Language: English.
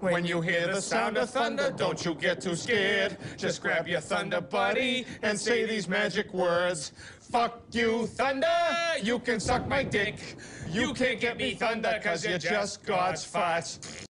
When you hear the sound of thunder, don't you get too scared. Just grab your thunder buddy and say these magic words. Fuck you, thunder, you can suck my dick. You can't get me thunder, cause you're just God's farts.